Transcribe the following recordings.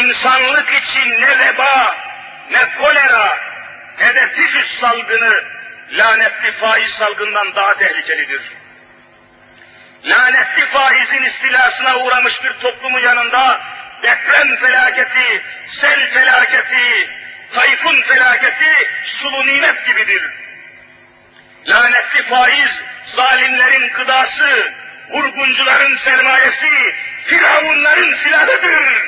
insanlık için ne veba, ne kolera, ne de tifüs salgını lanetli faiz salgından daha tehlikelidir. Lanetli faizin istilasına uğramış bir toplumun yanında deprem felaketi, sel felaketi, tayfun felaketi sulu nimet gibidir. Lanetli faiz zalimlerin gıdası, vurguncuların sermayesi, firavunların silahıdır.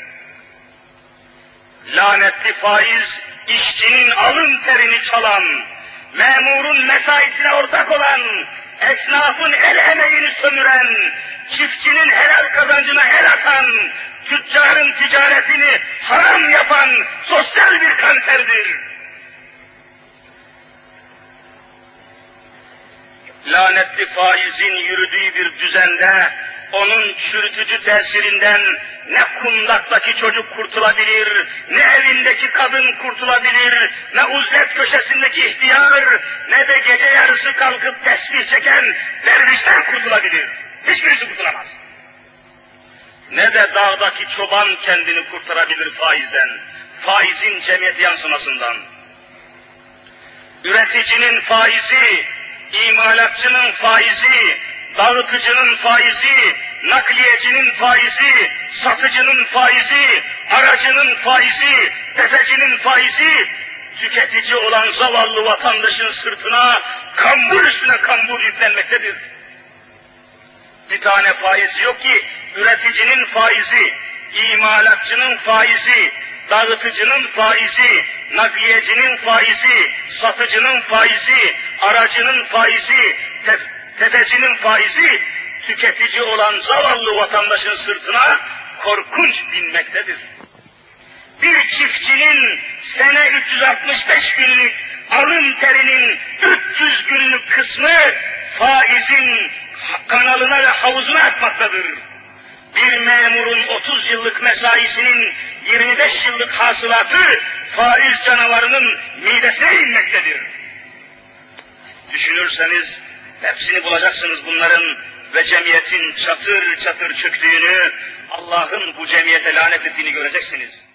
Lanetli faiz, işçinin alın terini çalan, memurun mesaisine ortak olan, esnafın el emeğini sömüren, çiftçinin helal kazancına el atan, tüccarın ticaretini haram yapan sosyal bir kanserdir. Lanetli faizin yürüdüğü bir düzende, onun çürütücü tesirinden ne kundaktaki çocuk kurtulabilir, ne evindeki kadın kurtulabilir, ne uzlet köşesindeki ihtiyar, ne de gece yarısı kalkıp tesbih çeken dervişler kurtulabilir. Hiçbirisi kurtulamaz. Ne de dağdaki çoban kendini kurtarabilir faizden, faizin cemiyet yansımasından. Üreticinin faizi, imalatçının faizi, dağıtıcının faizi, nakliyecinin faizi, satıcının faizi, aracının faizi, tefecinin faizi, tüketici olan zavallı vatandaşın sırtına kambur üstüne kambur yüklenmektedir. Bir tane faizi yok ki, üreticinin faizi, imalatçının faizi, dağıtıcının faizi, nakliyecinin faizi, satıcının faizi, aracının faizi, tefecinin faizi, tüketici olan zavallı vatandaşın sırtına korkunç binmektedir. Bir çiftçinin sene 365 günlük alın terinin 300 günlük kısmı faizin kanalına ve havuzuna akmaktadır. Bir memurun 30 yıllık mesaisinin 25 yıllık hasılatı faiz canavarının midesine inmektedir. Düşünürseniz hepsini bulacaksınız bunların ve cemiyetin çatır çatır çöktüğünü, Allah'ın bu cemiyete lanet ettiğini göreceksiniz.